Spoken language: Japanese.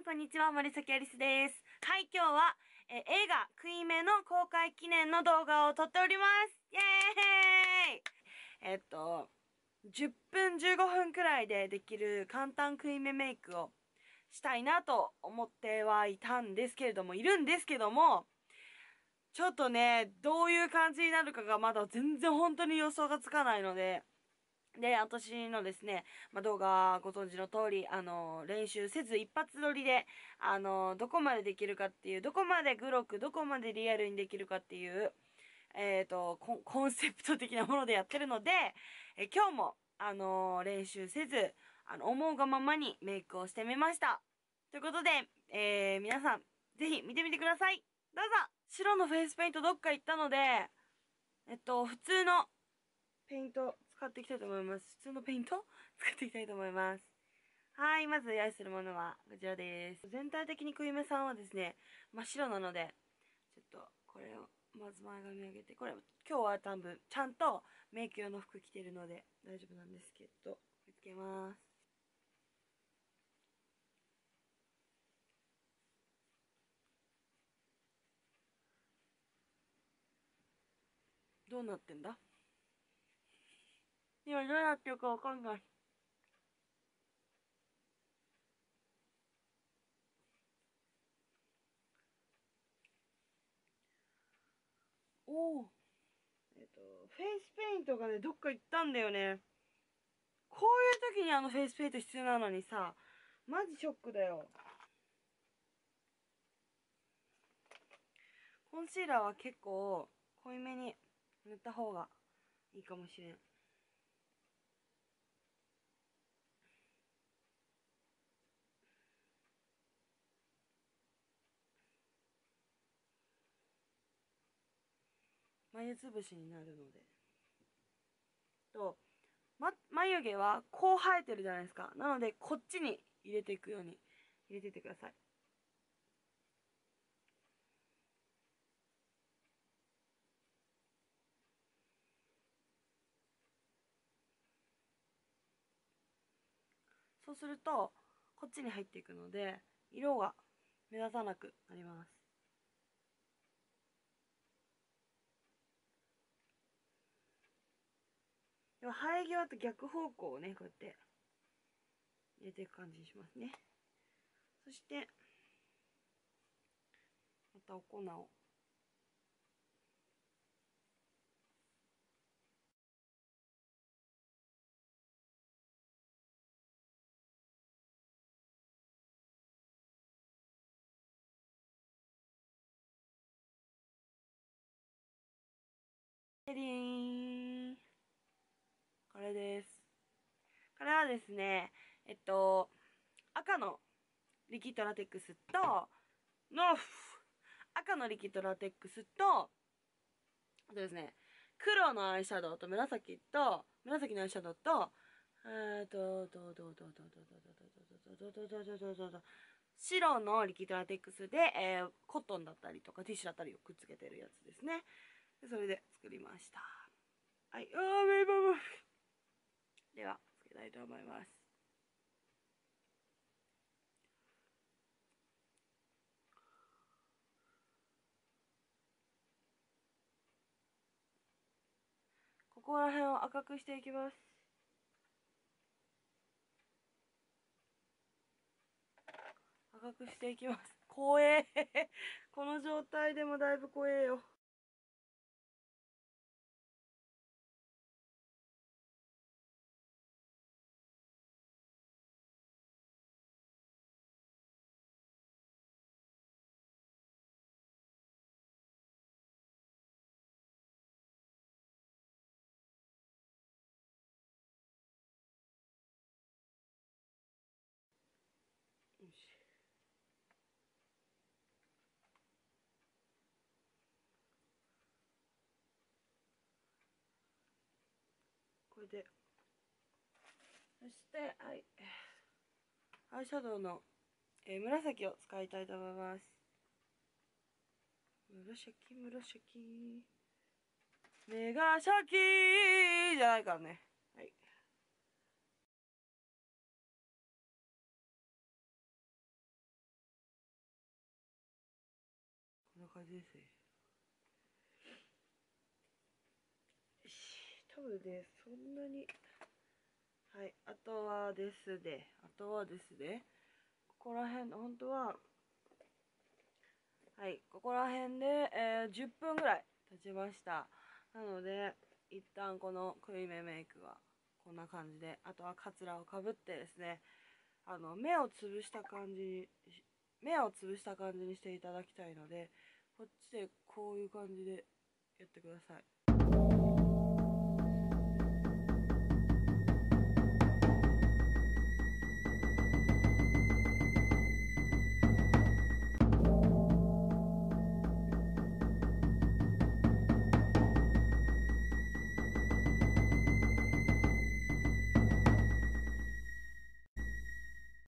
こんにちは、森崎アリスです。はい、今日は、映画、クイメの公開記念の動画を撮っております。イエーイ10分15分くらいでできる簡単クイメメイクをしたいなと思ってはいたんですけれども、いるんですけども、ちょっとね、どういう感じになるかがまだ全然本当に予想がつかないので、で、私のですね、動画ご存知の通り、練習せず一発撮りで、どこまでできるかっていう、どこまでグロく、どこまでリアルにできるかっていう、コンセプト的なものでやってるので、今日も、練習せず、思うがままにメイクをしてみました。ということで、皆さん、ぜひ見てみてください。どうぞ。白のフェイスペイントどっか行ったので、普通のペイント使っていきたいと思います。普通のペイント使っていきたいと思います。はい、まず用意するものはこちらです。全体的にクイメさんはですね、真っ白なので、ちょっとこれをまず前髪上げて、これ今日は多分ちゃんとメイク用の服着てるので大丈夫なんですけど、つけます。どうなってんだ？今どうなってるかわかんない。おお。フェイスペイントがね、どっか行ったんだよね。こういう時にフェイスペイント必要なのにさ、マジショックだよ。コンシーラーは結構濃いめに塗った方がいいかもしれん。眉つぶしになるので。眉毛はこう生えてるじゃないですか。なので、こっちに入れていくように入れていってください。そうすると、こっちに入っていくので、色が目立たなくなります。では、生え際と逆方向をね、こうやって入れていく感じにしますね。そして、またお粉を。でりーん。これです。これはですね、赤のリキッドラテックスと、の、赤のリキッドラテックスと、あとですね、黒のアイシャドウと紫のアイシャドウと、白のリキッドラテックスで、コットンだったりとかティッシュだったりをくっつけてるやつですね。それで作りました。はい、メイバブ。では、つけたいと思います。ここら辺を赤くしていきます。赤くしていきます。怖え。この状態でもだいぶ怖えよ。よし。これで。そして、はい。アイシャドウの、紫を使いたいと思います。紫。目がシャキーじゃないからね。はい。 な感じですね。よし、多分ね、そんなに。はい、あとはですね、ここら辺、本当は、はい、ここら辺で、10分ぐらい経ちました。なので、一旦この濃いめメイクはこんな感じで、あとはカツラをかぶってですね、目をつぶした感じにしていただきたいので、こっちでこういう感じでやってください。